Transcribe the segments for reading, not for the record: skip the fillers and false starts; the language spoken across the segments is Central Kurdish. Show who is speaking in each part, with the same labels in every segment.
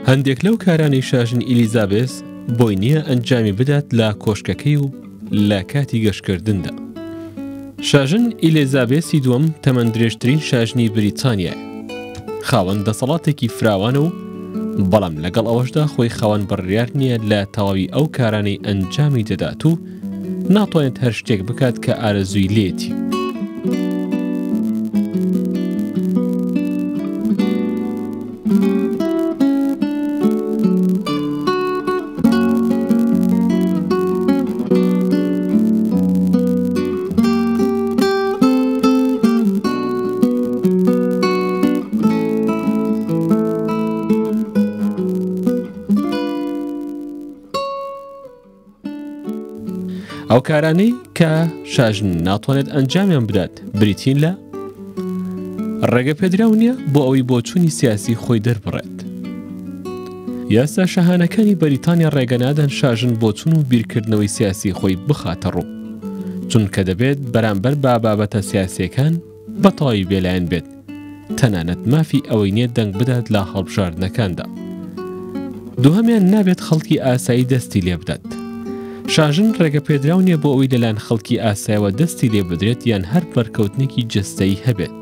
Speaker 1: هەندێک لەو کارانەی شاژن ئیلیزابێس بۆی نییە ئەنجامی بدات لە کۆشکەکەی و لە کاتی گەشتکردندا. شاژن ئیلیزابێسی دووەم تەمەن درێژترین شاژنی بریتانیایە. خاوەن دەسەڵاتێکی فراوانە و بەڵام لەگەڵ ئەوەشدا خۆی خاوەن بڕیار نییە لە تەواوی ئەو کارانەی ئەنجامی دەدات و ناتوانێت هەر شتێک بکات کە ئارەزووی لێتی. ئەو کارانەی کە شاژن ناتوانێت ئەنجامیان بدات بریتین لە ڕێگەپێدراو نییە بۆ ئەوەی بۆچوونی سیاسی خۆی دەربڕێت. یاسا شاهانەکانی بەریتانیا ڕێگەنادەن شاژن بۆچوون و بیرکردنەوەی سیاسی خۆی بخاتە ڕوو، چونکە دەبێت بەرامبەر با بابەتە سیاسیەکان بەتەواوی بێلایەن بێت، تەنانەت مافی ئەوەی نییە دەنگ بدات لە هەڵبژاردنەکاندا. دووهەمیان نابێت خەڵکی ئاسایی دەستی لێ بدات. شاژن ڕێگەپێدراو نییە بۆ ئەوەی لەلایەن خەڵکی ئاسایەوە دەستی لێ بدرێت یان هەر بەرکەوتنێکی جەستەیی هەبێت.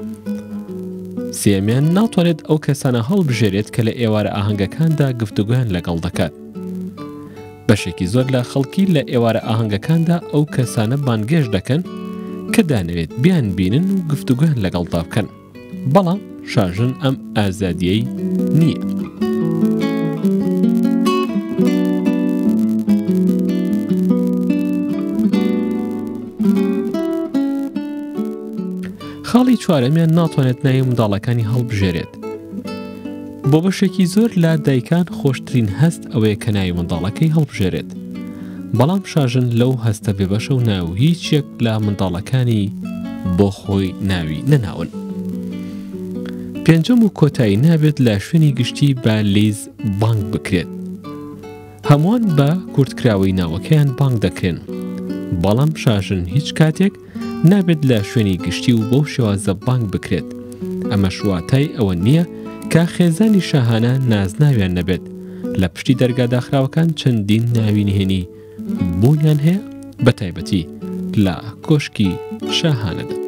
Speaker 1: سێمیان ناتوانێت ئەو کەسانە هەڵبژێرێت کە لە ئێوارە ئاهەنگەکاندا گفتوگویان لەگەڵ دەکات. بەشێکی زۆر لە خەڵکی لە ئێوارە ئاهەنگەکاندا ئەو کەسانە بانگێژ دەکەن کە دانەوێت بیان بینن و گفتوگویان لەگەڵدا بکەن، بەڵام شاژن ئەم ئازادیەی نییە. خاڵی چوارەمیان ناتوانێت ناوی منداڵەکانی هەڵبژێرێت. بۆ بەشێکی زۆر لە دایکان خۆشترین هەست ئەوەیە کە ناوی منداڵەکەی هەڵبژێرێت، بەڵام شاژن لەو هەستە بێبەشە و ناو هیچیەک لە منداڵەکانی بۆ خۆی ناوی نەناون. پێنجەم و کۆتایی نابێت لە شوێنی گشتی بە لیز بانگ بکرێت. هەمووان بە کورتکراوەی ناوەکەیان بانگ دەکرێن، بەڵام شاژن هیچ کاتێک نابێت لە شوێنی گشتی و بەو شێوازە بانگ بکرێت. ئەمە شواتای ئەوە نییە کە خێزانی شاهانە نازناویان نەبێت. لە پشتی دەرگاداخراوەکان چەندین ناوی نهێنی بوونیان هەیە، بە تایبەتی لە کۆشکی شاهانەدا.